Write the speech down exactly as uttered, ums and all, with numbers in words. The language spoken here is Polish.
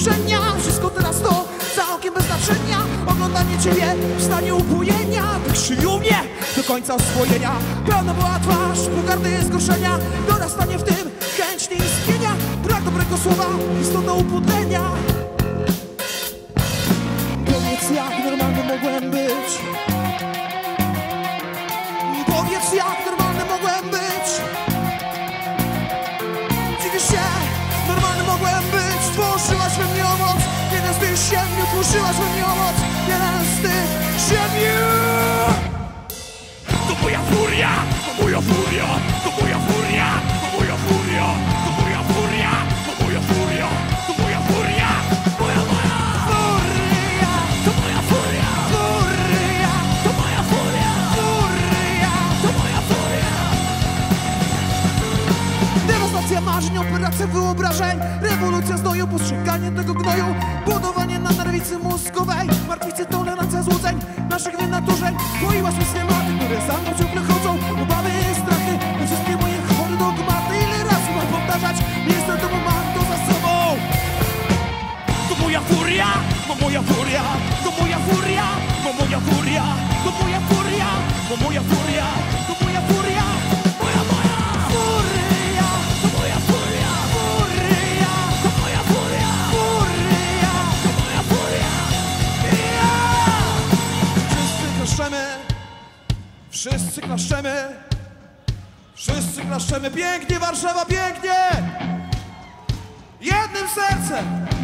wzruszenia. Wszystko teraz to za okiem bez znaczenia. Oglądanie ciebie w stanie upojenia. Wykrzywił mnie do końca oswojenia. Pełna była twarz pogardy zgorszenia. Dorastanie w tym chęć nieistnienia. Brak dobrego słowa, istota upodlenia. Powiedz, jak normalny mogłem być. Powiedz, jak normalny mogłem być. Dziwisz się, normalny mogłem być. Tworzyłaś we mnie owoc, jeden z tych siedmiu. Tworzyłaś we mnie owoc, jeden z tych siedmiu. To moja furia, to moja furia, to moja furia, to moja furia, to moja furia, to moja furia, to moja furia, moja moja Furia, to moja furia, furia, to moja furia, furia. to moja furia. Dewastacja marzeń, operacja wyobrażeń. Rewolucja znoju, postrzeganie tego gnoju. Budowanie na nerwicy mózgowej. Martwicy, tolerancja złudzeń, naszych wynaturzeń. Poiłaś mi schematy, które za mną ciągle chodzą. Obawy, strachy, te wszystkie moje chore dogmaty. Ile razy mam powtarzać, miejsce domu mam to za sobą. To moja furia, to moja furia, to moja furia, to moja furia, to moja furia, to moja furia, to moja furia, moja moja Furia, to moja furia, furia, to moja furia, furia. to moja furia. Wszyscy klaszczemy, wszyscy klaszczemy, wszyscy klaszczemy. Pięknie, Warszawa, pięknie! Jednym sercem.